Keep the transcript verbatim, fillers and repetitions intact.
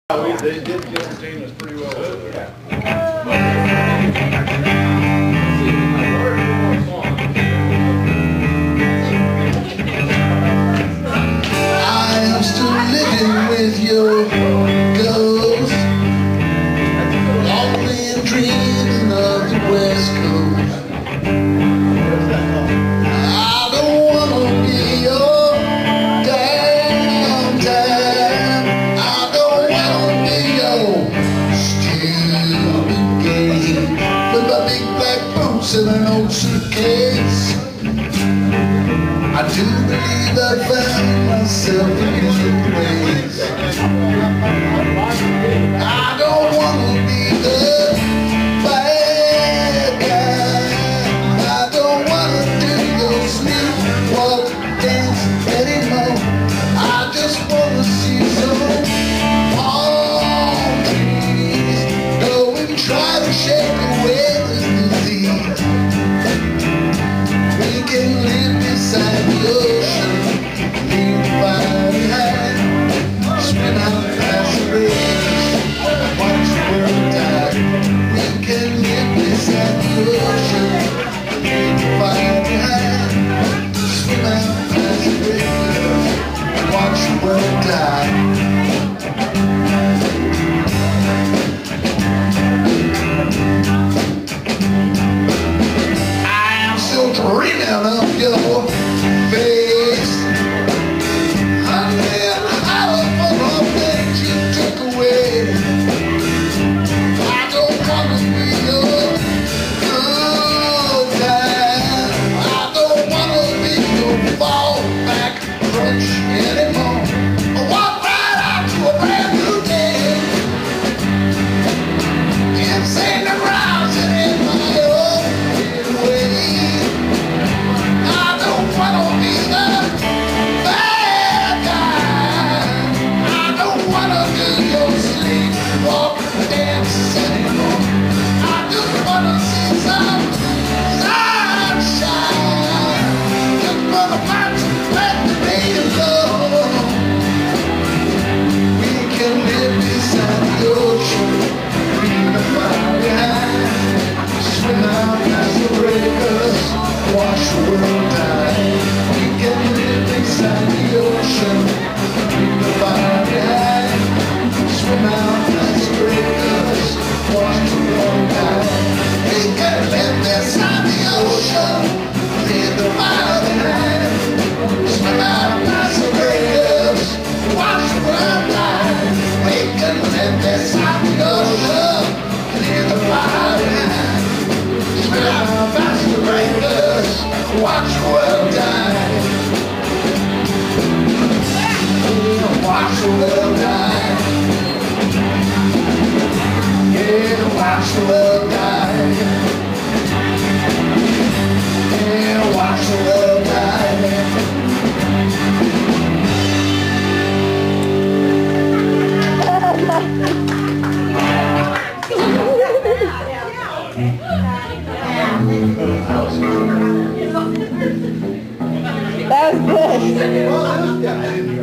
We, they did entertain us pretty well. Yeah. I am still living with your ghost, lonely and dreaming of the West Coast. I don't wanna be your downtown. I don't wanna be your stupid game with my big black boots and an old suitcase. I do believe I found myself in your ways. I don't wanna be the bad guy. I don't wanna do your sleepwalk dance anymore. I just wanna see some palm trees. Go and try to shake away this disease. We can live beside the ocean, leave the fire behind, swim out past the rivers, watch the world die. We can live beside the ocean, leave the fire behind, swim out past the rivers, watch the world die. Dreaming of your face, honey, out of all the things you took away. I don't wanna be your good time. I don't wanna be your fallback crutch anymore. I walk right out to a brand new day. Insane and rising in my own way. I don't be the bad guy. I don't wanna do your sleepwalk dance anymore. I just wanna see some sunshine. Just wanna find some place to be alone. We can live beside the ocean, leave the fire behind, swim out past the breakers, watch the world die. We can live inside the ocean, leave the fire behind, swim out past the breakers, watch the world die. We can live inside the ocean, leave the fire behind, swim out past the breakers, watch the world die. We can live inside the ocean, leave the fire behind, swim out past the breakers, watch the world die. Watch the world die. Yeah, watch the world die. Yeah, watch the world die. That was good.